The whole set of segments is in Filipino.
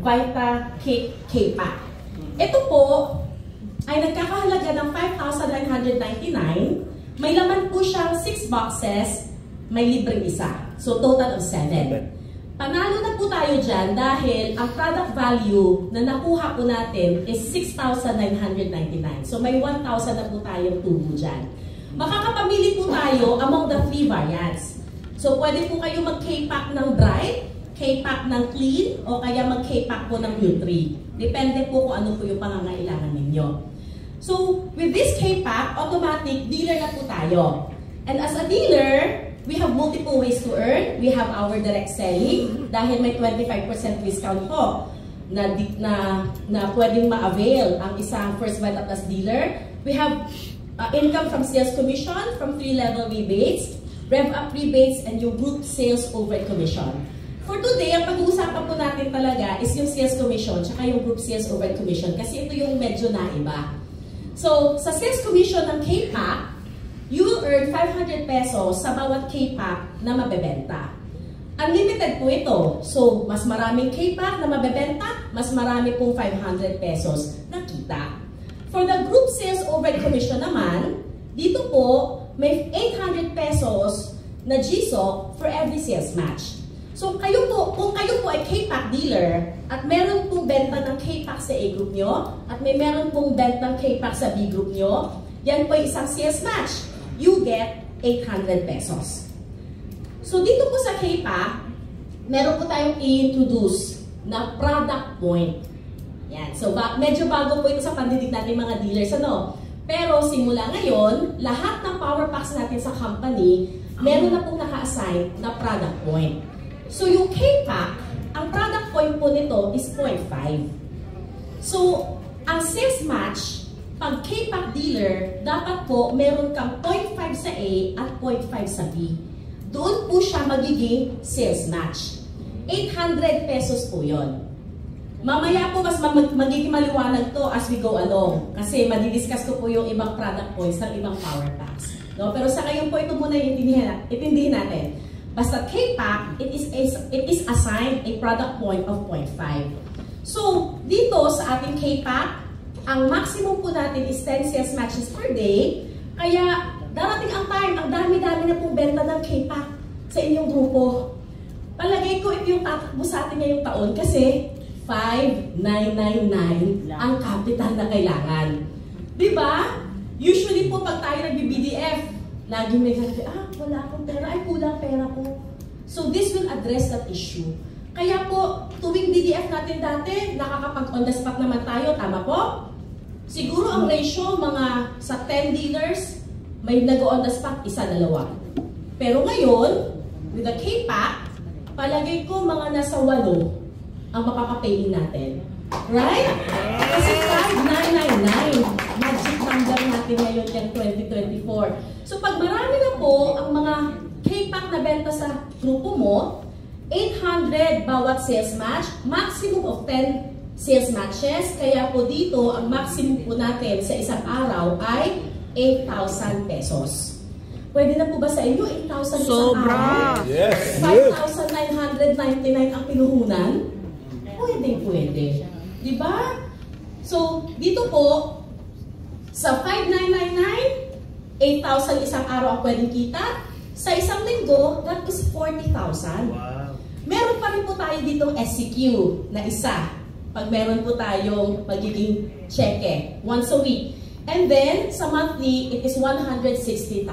Vita K-Pack. Ito po ay nagkakahalaga ng 5,999. May laman po siyang 6 boxes, may libreng isa. So total of 7. Panalo na po tayo dyan dahil ang product value na nakuha po natin is 6,999. So may 1,000 na po tayong tubo dyan. Makakapamili po tayo among the 3 variants. So pwede po kayo mag-K-Pack ng Bright, K-Pack ng Clean, o kaya mag-K-Pack po ng Nutri. Depende po kung ano po yung pangangailangan ninyo. So with this K-Pack, automatic dealer na po tayo. And as a dealer, we have multiple ways to earn. We have our direct selling dahil may 25% discount po na pwedeng ma-avail ang isang First Vita Plus dealer. We have income from sales commission, from 3-level rebates, rev-up rebates, and yung group sales overhead commission. For today, ang pag-uusapan po natin talaga is yung sales commission tsaka yung group sales overhead commission kasi ito yung medyo naiba. So, sa sales commission ng K-Pack, you will earn 500 pesos sa bawat K-Pack na mabebenta. Unlimited po ito. So, mas maraming K-Pack na mabebenta, mas marami pong 500 pesos na kita. For the group sales overhead commission naman, dito po, may 800 pesos na GSOC for every sales match. So, kayo po, kung kayo po ay K-Pack dealer at meron pong benta ng K-Pack sa A group nyo at may meron pong benta ng K-Pack sa B group nyo, yan po ay isang sales match. You get 800 pesos. So, dito po sa K-Pack, meron po tayong i-introduce na product point. Yan. So, medyo bago po ito sa pandinig natin mga dealers, ano? Pero simula ngayon, lahat ng power packs natin sa company, meron na pong naka-assign na product point. So, yung K-Pack, ang product point po nito is 0.5. So, ang sales match, pag K-Pack dealer, dapat po meron kang 0.5 sa A at 0.5 sa B. Doon po siya magiging sales match. 800 pesos po yon. Mamaya po mas magiging maliwanag to as we go along. Kasi madidiscuss ko po yung ibang product points ng ibang power packs. No? Pero sa ngayon po ito muna itindihin natin. Basta K-Pack, it is assigned a product point of 0.5. So, dito sa ating K-Pack, ang maximum po natin is 10 sales matches per day. Kaya, darating ang time, ang dami-dami na pong benta ng K-Pack sa inyong grupo. Palagay ko ito yung tatakbo sa atin ngayong taon kasi 5,999 ang capital na kailangan. Diba? Usually po pag tayo nag-BDF, lagi may gano'n, wala akong pera, ay kulang pera ko. So this will address that issue. Kaya po, tuwing BDF natin dati, nakakapag-on the spot naman tayo, tama po? Siguro ang ratio, mga sa 10 dealers, may nag-on the spot, 1-2. Pero ngayon, with the K-Pack, palagay ko mga nasa 8 ang makakapayin natin. Right? Kasi 5,999, magic number natin ngayon yung 2024. So pag marami na po ang mga K-Pack na benta sa grupo mo, 800 bawat sales match, maximum of 10 sales matches. Kaya po dito, ang maximum po natin sa isang araw ay 8,000 pesos. Pwede na po ba sa inyo 8,000 isang araw? Yes. 5,999 ang pinuhunan? Pwede. Diba? So, dito po, sa 5,999, 8,000 isang araw ang pwedeng kita. Sa isang linggo, that is 40,000. Wow. Meron pa rin po tayo ditong SCQ na isa. Pag meron po tayong magiging cheque once a week. And then, sa monthly, it is 160,000.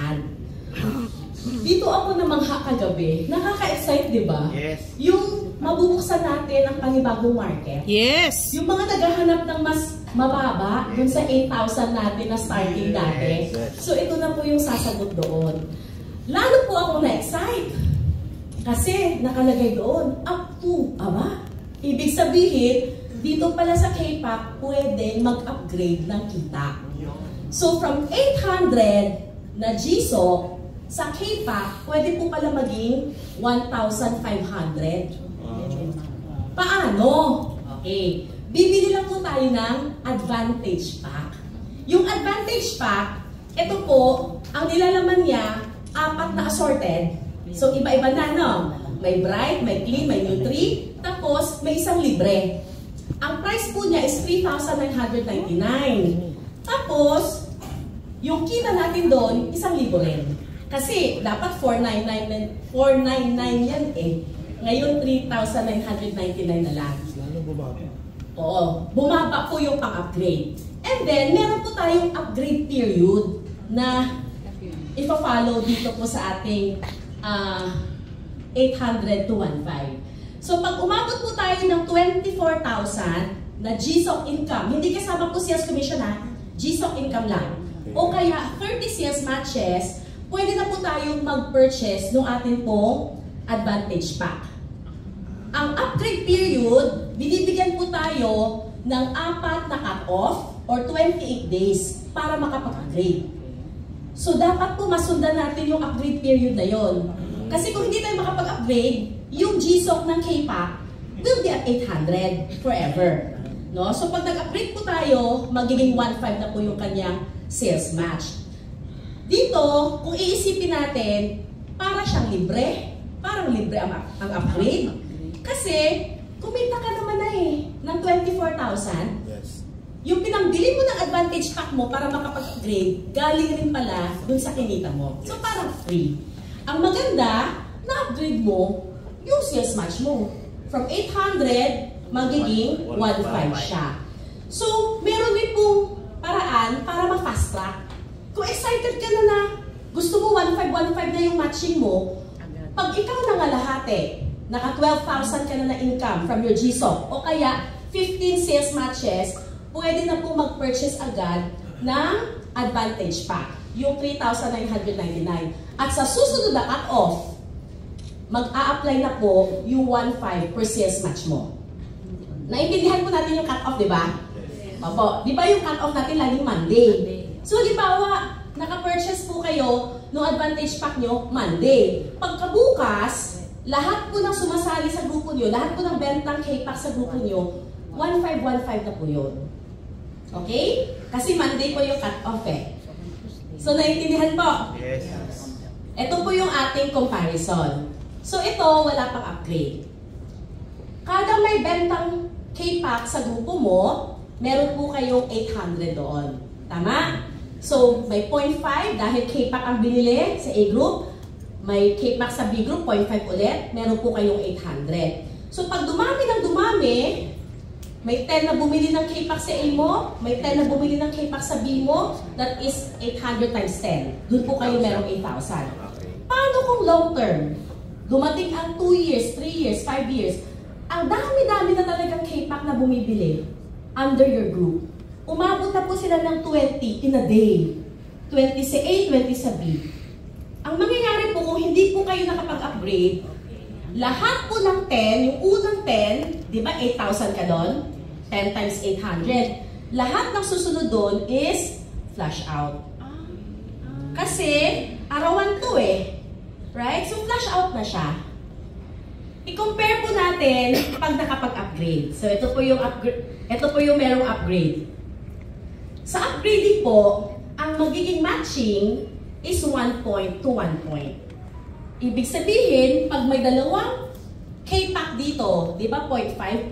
Dito ako namangha kagabi. Nakaka-excite, di ba? Yes. Yung mabubuksan natin ang panibagong market. Yes. Yung mga naghahanap ng mas mababa dun sa 8,000 natin na starting dati. So, ito na po yung sasagot doon. Lalo po ako na-excite. Kasi nakalagay doon, up to, ibig sabihin, dito pala sa K-Pack, pwede mag-upgrade ng kita. So, from 800 na GSOC, sa K-Pack, pwede po pala maging 1,500. Paano? Okay. Bibili lang po tayo ng Advantage Pack. Yung Advantage Pack, ito po, ang nilalaman niya, 4 na assorted. So, iba-iba na, no? May bright, may clean, may nutri, tapos may isang libre. Ang price po niya is 3,999. Tapos, yung kita natin doon, 1,000 rin. Kasi dapat 499 yan eh. Ngayon, 3,999 na lang. Oo, bumaba po yung pang-upgrade. And then, meron po tayong upgrade period na ipa-follow dito po sa ating 800 to 1,500. So, pag umabot po tayo ng 24,000 na GSOC income, hindi kasama po sales commission ha, GSOC income lang. O kaya 30 sales matches, pwede na po tayong mag-purchase ng ating pong advantage pack. Ang upgrade period, binibigyan po tayo ng 4 na cut-off or 28 days para makapag-upgrade. So, dapat po masundan natin yung upgrade period na yon. Kasi kung hindi tayo makapag-upgrade, yung GSOC ng K-Pack will be at 800 forever. No? So, pag nag-upgrade po tayo, magiging 1,500 na po yung kanyang sales match. Dito, kung iisipin natin, para siyang libre. Parang libre ang upgrade. Kasi, kumita ka naman na eh, ng 24,000. Yes. Yung pinambili mo ng advantage pack mo para makapag-upgrade, galing rin pala dun sa kinita mo. So, parang free. Ang maganda, na-upgrade mo yung sales match mo. From 800, magiging 1,500 siya. So, meron din pong paraan para ma-fast track. Kung excited ka na gusto mo 1,500 na yung matching mo, pag ikaw nangalahati, naka 12,000 ka na na income from your GSOC, o kaya 15 sales matches, pwede na po mag-purchase agad ng advantage pack, yung 3,999. At sa susunod na cut-off, mag-a-apply na po yung 1,500 per sales match mo. Naintindihan po natin yung cut-off, di ba? Opo. Di ba yung cut-off natin laging Monday? So, di ba, naka-purchase po kayo ng advantage pack nyo Monday. Pagkabukas, lahat po ng sumasali sa grupo nyo, lahat po ng bentang K-Pack sa grupo nyo, 1,515 na po yun. Okay? Kasi Monday po yung cut-off eh. So, naiintindihan po? Yes. Ito po yung ating comparison. So, ito, wala pang upgrade. Kada may bentang K-Pack sa grupo mo, meron po kayong 800 doon. Tama? So, may 0.5 dahil K-Pack ang binili sa A group. May K-Pack sa B group, 0.5 ulit. Meron po kayong 800. So, pag dumami ng dumami, may 10 na bumili ng K-Pack sa A mo, may 10 na bumili ng K-Pack sa B mo, that is 800 times 10. Doon po kayo merong 8,000. Paano kung long term? Dumating ang 2 years, 3 years, 5 years. Ang dami-dami na talagang K-Pack na bumibili under your group. Umabot na po sila ng 20 in a day. 20 sa A, 20 sa B. Ang mangyayari po kung hindi po kayo nakapag-upgrade, lahat po ng 10, yung unang 10, di ba 8,000 ka doon? 10 times 800. Lahat ng susunod doon is flush out. Kasi, arawan to eh. Right? So, flush out na siya. I-compare po natin pag nakapag-upgrade. So, ito po yung merong upgrade. Sa upgrading po, ang magiging matching is 1 point to 1 point. Ibig sabihin, pag may dalawang K-Pack dito, di ba 0.5,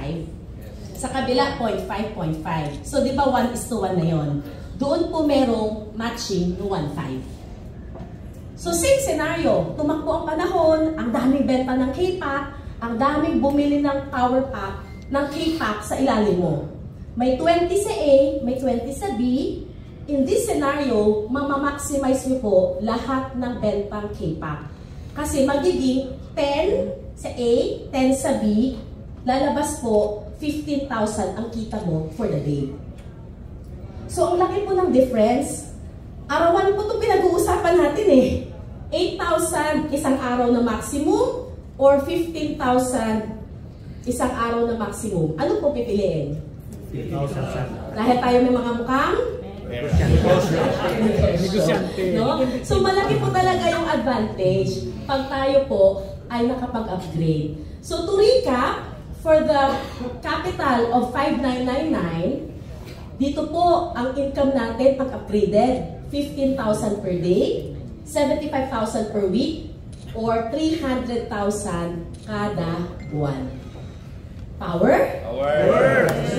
0.5? Sa kabila, 0.5, 0.5. So, di ba 1:1 na yon? Doon po merong matching no 1.5. So, same scenario. Tumakbo ang panahon, ang daming benta ng K-Pack, ang daming bumili ng power pack ng K-Pack sa ilalim mo. May 20 sa A, may 20 sa B. In this scenario, mamamaximize nyo po lahat ng bentang K-Pack. Kasi magiging 10 sa A, 10 sa B, lalabas po 15,000 ang kita mo for the day. So, ang laki po ng difference. Arawan po itong pinag-uusapan natin eh. 8,000 isang araw na maximum or 15,000 isang araw na maximum. Ano po pipiliin? 15,000. Dahil tayo may mga mukhang? No? So, malaki po talaga yung advantage pag tayo po ay nakapag-upgrade. So, to recap, for the capital of 5,999, dito po ang income natin pag upgraded, 15,000 per day, 75,000 per week, or 300,000 kada buwan. Power? Power!